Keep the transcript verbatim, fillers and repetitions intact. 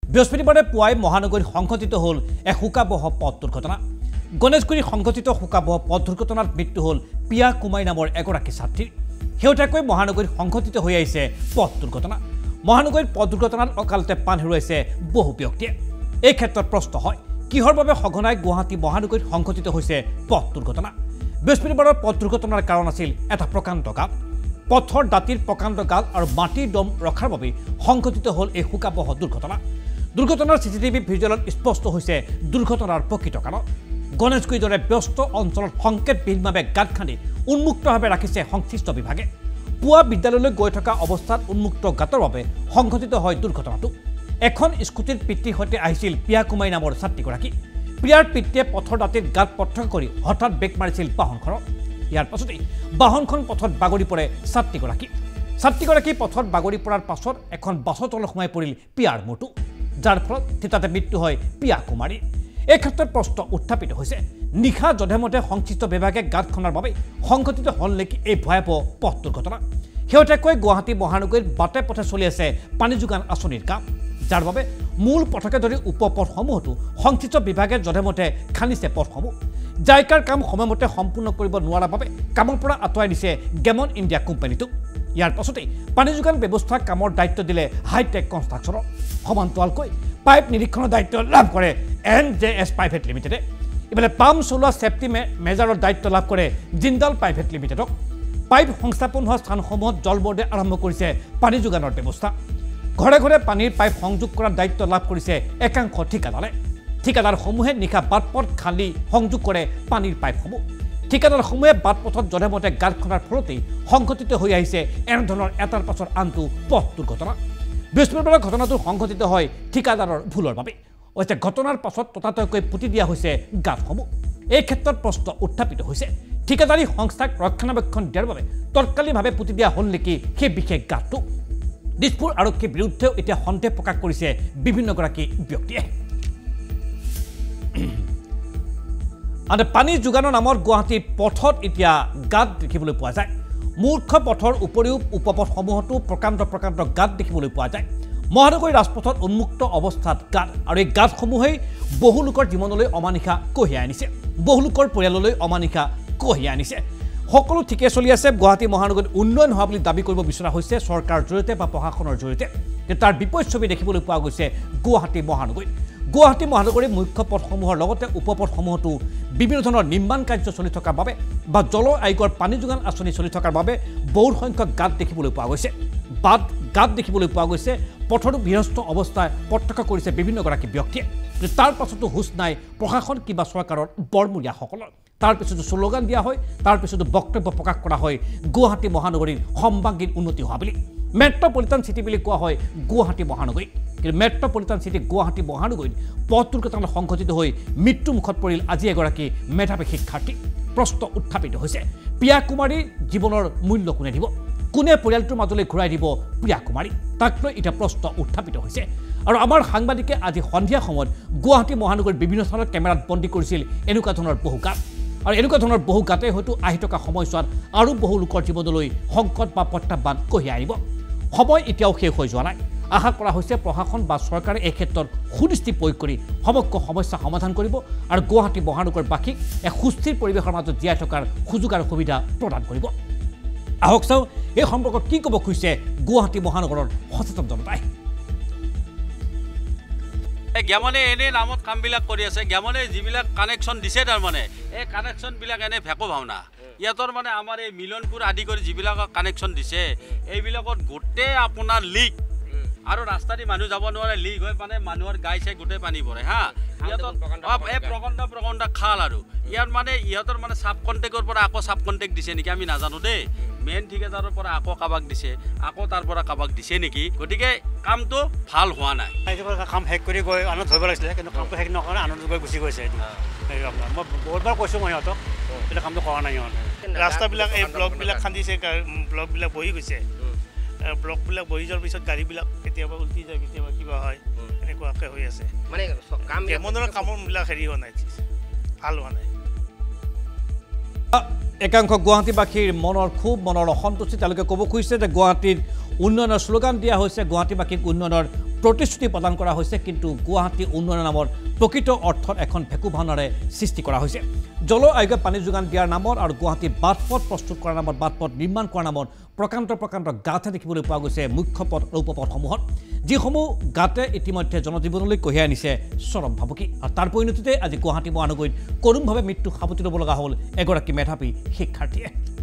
বৃহস্পতিবাৰে পুৱাই মহানগৰীত সংঘটিত হ'ল এক শোকাবহ পথ দুৰ্ঘটনা। গণেশগুৰি সংঘটিত শোকাবহ পথ দুৰ্ঘটনাত মৃত্যু হ'ল পিয়া কুমাৰী নামৰ এগৰাকী ছাত্ৰীৰ। শেহতীয়াকৈ মহানগৰীত সংঘটিত হৈ আহিছে পথ দুৰ্ঘটনা। মহানগৰীত পথ দুৰ্ঘটনাত অকালতে প্ৰাণ হেৰুৱাইছে বহু ব্যক্তিয়ে। এই ক্ষেত্ৰত প্ৰশ্ন হয়, কিহৰ বাবে সঘনাই গুৱাহাটী মহানগৰীত সংঘটিত হৈছে পথ দুৰ্ঘটনা? বৃহস্পতিবাৰৰ পথ দুৰ্ঘটনাৰ কাৰণ আছিল এটা প্ৰকাণ্ড গাঁত। পথৰ দাঁতিৰ প্ৰকাণ্ড গাঁত আৰু মাটিৰ দম ৰখাৰ বাবে সংঘটিত হ'ল এই শোকাবহ দুৰ্ঘটনা। দুৰ্ঘটনাৰ চি চি টিভি ভিজুৱেলত স্পষ্ট হৈছে দুৰ্ঘটনাৰ প্ৰকৃত কাৰণ। গণেশগুৰিৰ দৰে ব্যস্ত অঞ্চলত সংকেতবিহীনভাৱে গাঁত খান্দি উন্মুক্তভাৱে ৰাখিছে সংশ্লিষ্ট বিভাগে। পুৱা বিদ্যালয়লৈ গৈ থকা অৱস্থাত উন্মুক্ত গাঁতৰ বাবে সংঘটিত হয় দুৰ্ঘটনাটো। এখন স্কুটিৰ পিতৃৰ সৈতে আহিছিল পিয়া কুমাৰী নামৰ ছাত্ৰীগৰাকী। প্ৰিয়াৰ পিতৃয়ে পথৰ দাঁতিত গাঁত প্ৰত্যক্ষ কৰি হঠাৎ ব্ৰেক মাৰিছিল বাহনখনত। ইয়াৰ পাছতেই বাহনখন পথত বাগৰি পৰে ছাত্ৰীগৰাকী। ছাত্ৰীগৰাকী পথত বাগৰি পৰাৰ পাছত এখন বাছৰ তলত সোমাই পৰিল পিয়াৰ মূৰটো, যাৰ ফলত থিতাতে মৃত্যু হয় পিয়া কুমাৰীৰ। এই ক্ষেত্ৰত প্ৰশ্ন উত্থাপিত হৈছে, নিশা যধেমতে সংশ্লিষ্ট বিভাগে গাঁত খন্দাৰ বাবে সংঘটিত হ'ল নেকি এই ভয়াৱহ পথ দুৰ্ঘটনা? শেহতীয়াকৈ গুৱাহাটী মহানগৰীত বাটে পথে চলি আছে পানী যোগান আঁচনিৰ কাম, যাৰ বাবে মূল পথকে ধৰি উপপথসমূহতো সংশ্লিষ্ট বিভাগে যধেমতে খান্দিছে পথসমূহ। জাইকাৰ কাম সময়মতে সম্পূৰ্ণ কৰিব নোৱাৰাৰ বাবে কামৰ পৰা আঁতৰাই দিছে গেমন ইণ্ডিয়া কোম্পানীটোক। ইয়াৰ পাছতেই পানী যোগান ব্যৱস্থা কামৰ দায়িত্ব দিলে হাইটেক কনষ্ট্ৰাকশ্যনক। সমান্তৰালকৈ পাইপ নিৰীক্ষণৰ দায়িত্ব লাভ কৰে এন জে এছ প্ৰাইভেট লিমিটেডে। ইফালে পাম্প চলোৱা ছেফটি মেজাৰৰ দায়িত্ব লাভ কৰে জিন্দাল প্ৰাইভেট লিমিটেডক। পাইপ সংস্থাপন হোৱা স্থানসমূহত জল বৰ্ডে আৰম্ভ কৰিছে পানী যোগানৰ ব্যৱস্থা। ঘৰে ঘৰে পানীৰ পাইপ সংযোগ কৰাৰ দায়িত্ব লাভ কৰিছে একাংশ ঠিকাদাৰে। ঠিকাদাৰসমূহে নিশা বাটপথ খান্দি সংযোগ কৰে পানীৰ পাইপসমূহ। ঠিকাদাৰসমূহে বাটপথত যধেমতে গাঁত খন্দাৰ ফলতেই সংঘটিত হৈ আহিছে এনেধৰণৰ এটাৰ পাছত আনটো পথ দুৰ্ঘটনা। বৃহস্পতিবাৰৰ ঘটনাটো সংঘটিত হয় ঠিকাদাৰৰ ভুলৰ বাবে। অৱশ্যে ঘটনাৰ পাছত ততাতৈয়াকৈ পুতি দিয়া হৈছে গাঁতসমূহ। এই ক্ষেত্ৰত প্ৰশ্ন উত্থাপিত হৈছে, ঠিকাদাৰী সংস্থাক ৰক্ষণাবেক্ষণ দিয়াৰ বাবে তৎকালীনভাৱে পুতি দিয়া হ'ল নেকি সেই বিশেষ গাঁতটো? দিছপুৰ আৰক্ষীৰ বিৰুদ্ধেও এতিয়া সন্দেহ প্ৰকাশ কৰিছে বিভিন্নগৰাকী ব্যক্তিয়ে। আনহাতে পানী যোগানৰ নামত গুৱাহাটীৰ পথত এতিয়া গাঁত দেখিবলৈ পোৱা যায়। মুখ্য পথৰ উপৰিও উপপথসমূহতো প্ৰকাণ্ড প্ৰকাণ্ড গাঁত দেখিবলৈ পোৱা যায়। মহানগৰী ৰাজপথত উন্মুক্ত অৱস্থাত গাঁত, আৰু এই গাঁতসমূহেই বহু লোকৰ জীৱনলৈ অমানিশা কঢ়িয়াই আনিছে, বহু লোকৰ পৰিয়াললৈ অমানিশা কঢ়িয়াই আনিছে। সকলো ঠিকে চলি আছে, গুৱাহাটী মহানগৰীত উন্নয়ন হোৱা বুলি দাবী কৰিব বিচৰা হৈছে চৰকাৰৰ জৰিয়তে বা প্ৰশাসনৰ জৰিয়তে। তাৰ বিপৰীত ছবি দেখিবলৈ পোৱা গৈছে গুৱাহাটী মহানগৰীত। গুৱাহাটী মহানগৰীৰ মুখ্য পথসমূহৰ লগতে উপপথসমূহতো বিভিন্ন ধৰণৰ নিৰ্মাণ কাৰ্য চলি থকাৰ বাবে বা জল আয়োগৰ পানী যোগান আঁচনি চলি থকাৰ বাবে বহু সংখ্যক গাঁত দেখিবলৈ পোৱা গৈছে। বাট গাঁত দেখিবলৈ পোৱা গৈছে। পথৰো বিধ্বস্ত অৱস্থাই প্ৰত্যক্ষ কৰিছে বিভিন্নগৰাকী ব্যক্তিয়ে। তাৰ পাছতো হুচ নাই প্ৰশাসন কিবা চৰকাৰৰ বৰমূৰীয়াসকলৰ। তাৰ পিছতো শ্লোগান দিয়া হয়, তাৰ পিছতো বক্তব্য প্ৰকাশ কৰা হয় গুৱাহাটী মহানগৰীৰ সম্ভাগীন উন্নতি হোৱা বুলি। মেট্ৰপলিটান চিটি বুলি কোৱা হয় গুৱাহাটী মহানগৰী, কিন্তু মেট্ৰপলিটান চিটি গুৱাহাটী মহানগৰীত পথ দুৰ্ঘটনাত সংঘটিত হৈ মৃত্যুমুখত পৰিল আজি এগৰাকী মেধাৱী শিক্ষাৰ্থী। প্ৰশ্ন উত্থাপিত হৈছে, পিয়া কুমাৰীৰ জীৱনৰ মূল্য কোনে দিব? কোনে পৰিয়ালটোৰ মাজলৈ ঘূৰাই দিব প্ৰিয়া কুমাৰী? তাক লৈ এতিয়া প্ৰশ্ন উত্থাপিত হৈছে। আৰু আমাৰ সাংবাদিকে আজি সন্ধিয়া সময়ত গুৱাহাটী মহানগৰীৰ বিভিন্ন স্থানত কেমেৰাত বন্দী কৰিছিল এনেকুৱা ধৰণৰ বহু গাঁত। আৰু এনেকুৱা ধৰণৰ বহু গাঁতে হয়তো আহি থকা সময়ছোৱাত আৰু বহু লোকৰ জীৱনলৈ সংকট বা প্ৰত্যাহ্বান কঢ়িয়াই আনিব। সময় এতিয়াও শেষ হৈ যোৱা নাই। আশা কৰা হৈছে প্ৰশাসন বা চৰকাৰে এই ক্ষেত্ৰত সুদৃষ্টি প্ৰয়োগ কৰি সমগ্ৰ সমস্যা সমাধান কৰিব আৰু গুৱাহাটী মহানগৰবাসীক এক সুস্থিৰ পৰিৱেশৰ মাজত জীয়াই থকাৰ সুযোগ আৰু সুবিধা প্ৰদান কৰিব। আহক চাওঁ এই সম্পৰ্কত কি ক'ব খুজিছে গুৱাহাটী মহানগৰৰ সচেতন জনতাই। জ্ঞামনে এনে নামত কামবিলাক কৰি আছে। জ্ঞামনে যিবিলাক কানেকশ্যন দিছে, তাৰমানে এই কানেকশ্যনবিলাক এনে ভেকো ভাওনা। ইয়াতৰ মানে আমাৰ এই মিলনপুৰ আদি কৰি যিবিলাকক কানেকশ্যন দিছে, এইবিলাকত গোটেই আপোনাৰ লিক, আৰু ৰাস্তা দি মানুহ যাব নোৱাৰে, লিক হৈ মানে মানুহৰ গাই চাই গোটেই পানী পৰে। হা, ইহঁতৰ এই প্ৰকাণ্ড প্ৰকাণ্ড খাল, আৰু ইয়াত মানে ইহঁতৰ মানে চাব কণ্টেক্টৰ পৰা আকৌ চাব কণ্টেক্ট দিছে নেকি আমি নাজানো দেই। মেইন ঠিকাদাৰৰ পৰা আকৌ কাবাক দিছে, আকৌ তাৰ পৰা কাবাক দিছে নেকি। গতিকে কামটো ভাল হোৱা নাই। কাম শেষ কৰি গৈ আনন্দ ধৰিব লাগিছিলে, কিন্তু কামটো শেষ নকৰে আনন্দ গৈ গুচি গৈছে। আপোনাৰ মই বহুতবাৰ কৈছোঁ মই সিহঁতক, কিন্তু কামটো কৰা নাই সিহঁতে। ৰাস্তাবিলাক এই ব্লকবিলাক খান্দিছে, ব্লকবিলাক বহি গৈছে। ব্লকবিলাক বহি যোৱাৰ পিছত গাড়ীবিলাক কেতিয়াবা উল্টি যায়, কেতিয়াবা কিবা হয়, এনেকুৱাকৈ হৈ আছে। মানে কামবিলাক হেৰি হোৱা নাই, ভাল হোৱা নাই। একাংশ গুৱাহাটীবাসীৰ মনৰ খুব মনৰ অসন্তুষ্টি তেওঁলোকে ক'ব খুজিছে যে গুৱাহাটীৰ উন্নয়নৰ শ্লোগান দিয়া হৈছে, গুৱাহাটীবাসীক উন্নয়নৰ প্ৰতিশ্ৰুতি প্ৰদান কৰা হৈছে কিন্তু গুৱাহাটী উন্নয়ন নামৰ প্ৰকৃত অৰ্থত এখন ভেকু ভাওনাৰে সৃষ্টি কৰা হৈছে জল আয়োগে পানী যোগান দিয়াৰ নামত আৰু গুৱাহাটী বাটপথ প্ৰস্তুত কৰাৰ নামত বাটপথ নিৰ্মাণ কৰাৰ নামত প্ৰকান্ত প্ৰকান্ত গাঁতহে দেখিবলৈ পোৱা গৈছে মুখ্য পথ আৰু উপপথসমূহত যিসমূহ গাঁতে ইতিমধ্যে জনজীৱনলৈ কঢ়িয়াই আনিছে চৰম ভাবুকি আৰু তাৰ পৰিণতিতে আজি গুৱাহাটী মহানগৰীত কৰুণভাৱে মৃত্যু সাৱটি ল'ব লগা হ'ল এগৰাকী মেধাৱী শিক্ষাৰ্থীয়ে